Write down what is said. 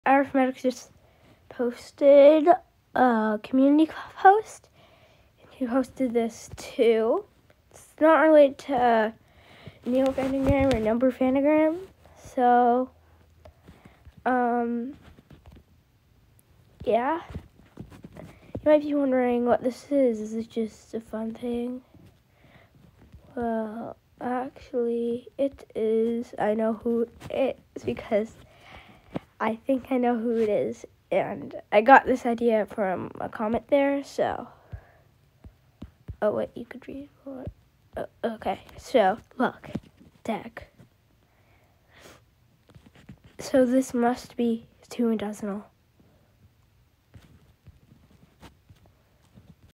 Arithmetic just posted a community post. He posted this too. It's not related to neophonogram or number phanogram. So, yeah. You might be wondering what this is. Is it just a fun thing? Well, actually, it is. I know who it is because I think I know who it is. And I got this idea from a comment there, so. Oh, wait, you could read more. Okay, so, look. Deck. So this must be 2 and decimal.